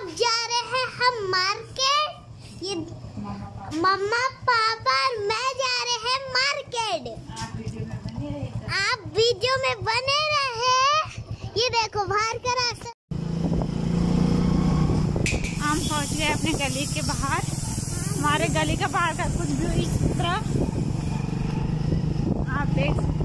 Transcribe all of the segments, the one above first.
जा रहे हैं हम मार्केट। ये मम्मा पापा और मैं जा रहे हैं मार्केट। आप वीडियो में बने रहे। ये देखो बाहर का रास्ता। हम पहुंच गए अपने गली के बाहर। हमारे गली का बाहर का कुछ व्यू इस तरह आप देख सकते।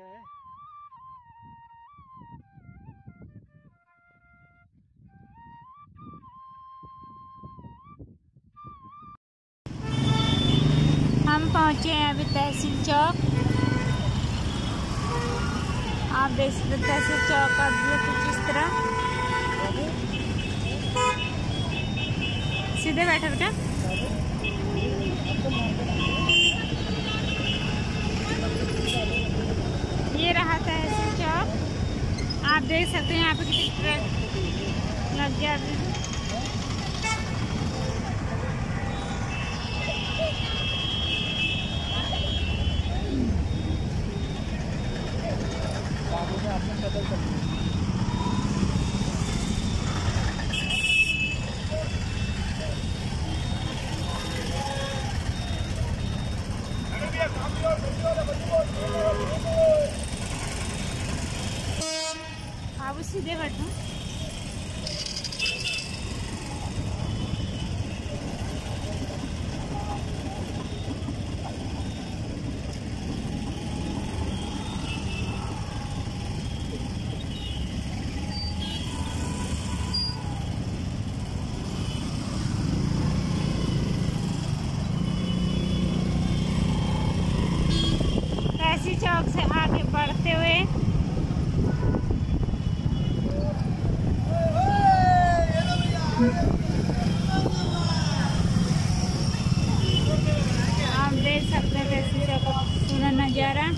है। हम पहुंचे हैं अभी तहसील चौक। आप देख सकते तहसील चौक का व्यू कुछ इस तरह। सीधे बैठा बेटा। ये रहा तहसील चौक। आप देख सकते हैं यहाँ पे कितनी ट्रक लग गया अभी। आप सीधे बैठो। तहसील चौक से आगे बढ़ते हुए आप देख सकते हैं तहसील चौक का पूरा नज़ारा।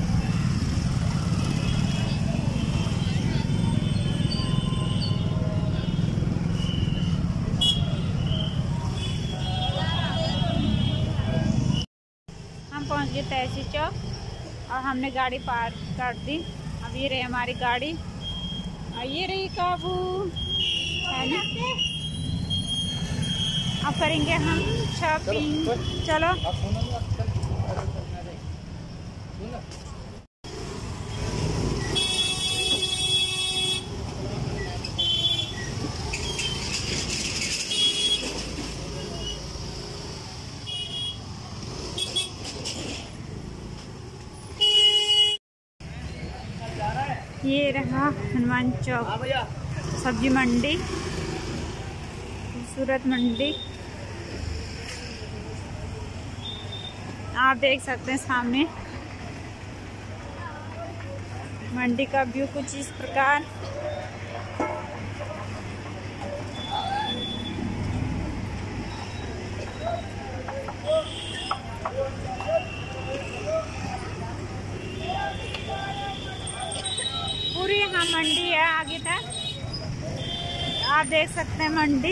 हम पहुंच गए तहसील चौक और हमने गाड़ी पार्क कर दी। अब ये रही हमारी गाड़ी और ये रही काबू है ना। अब करेंगे हम शॉपिंग। चलो ये रहा हनुमान चौक सब्जी मंडी, खूबसूरत मंडी। आप देख सकते हैं सामने मंडी का व्यू कुछ इस प्रकार। पूरी यहाँ मंडी है आगे तक। आप देख सकते हैं मंडी।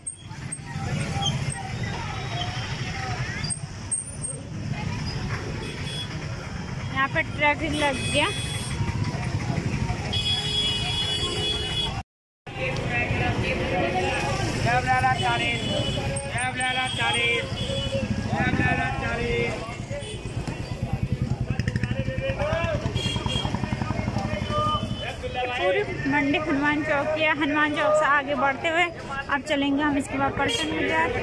यहाँ पे ट्रैफिक लग गया। पूरी मंडी हनुमान चौक की है। हनुमान चौक से आगे बढ़ते हुए अब चलेंगे हम इसके बाद पलटन बाजार।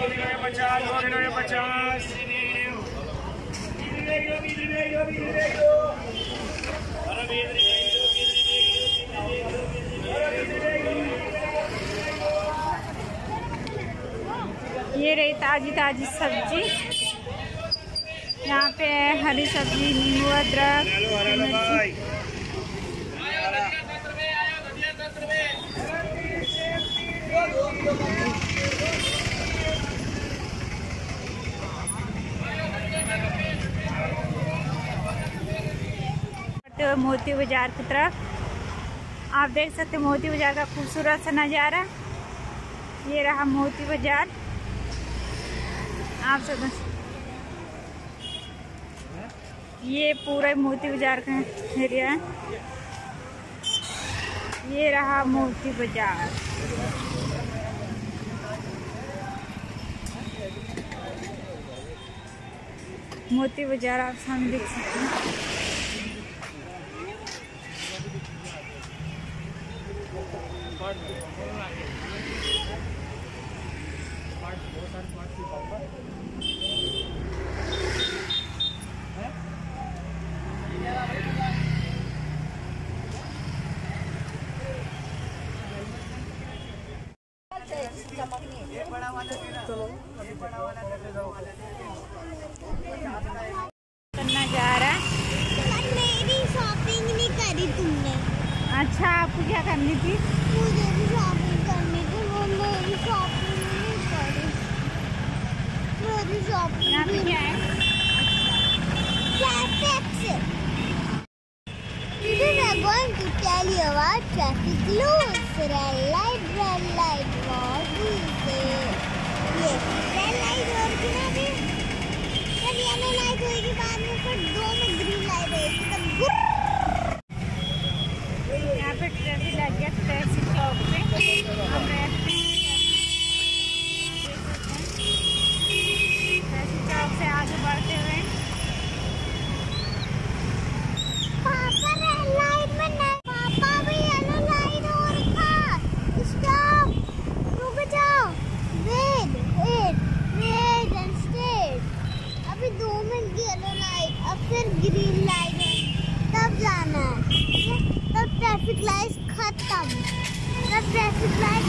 ये रही ताजी ताजी सब्जी। यहाँ पे हरी सब्जी, नींबू, अदरक, मिर्ची। मोती बाजार की तरफ आप देख सकते हैं मोती बाजार का खूबसूरत सा नज़ारा। ये रहा मोती बाजार। आप सब ये पूरा मोती बाजार का एरिया है। ये रहा मोती बाजार। मोती बाजार आप सामने देख सकते हैं। करना जा रहा है। मेरी शॉपिंग नहीं करी तुमने। अच्छा, आपको क्या करनी थी? मुझे भी शॉपिंग करनी थी, वो मेरी शॉपिंग नहीं करी। मेरी शॉपिंग यहाँ पे क्या है? Today we are going to tell you about traffic rules. Red light, what is it? ये red light होगी ना अभी, जब yellow light होगी बाद में, फिर 2 में green light होगी तब गुर्र। यहाँ पे ट्रैफिक लग गया ट्रैफिक चौक पे। ट्रैफिक चौक से आगे बढ़ते हुए पापा रेड लाइट में नहीं, पापा भी येलो लाइट और था। स्टॉप, रुक जाओ, वेट एंड स्टे। अभी 2 मिनट की येलो लाइट, अब फिर ग्रीन लाइट है, तब जाना है। तब ट्रैफिक लाइट खत्म, तब ट्रैफिक लाइट।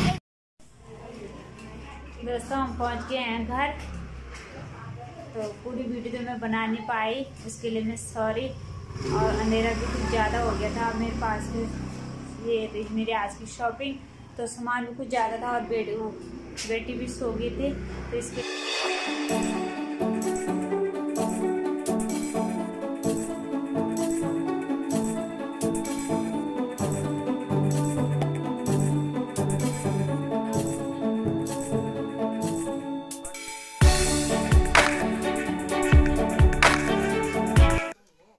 दोस्तों हम पहुंच गए हैं घर। तो पूरी वीडियो तो मैं बना नहीं पाई, उसके लिए मैं सॉरी। और अंधेरा भी कुछ ज़्यादा हो गया था मेरे पास में। ये मेरी आज की शॉपिंग, तो सामान भी कुछ ज़्यादा था और बेटी भी सो गई थी, तो इसके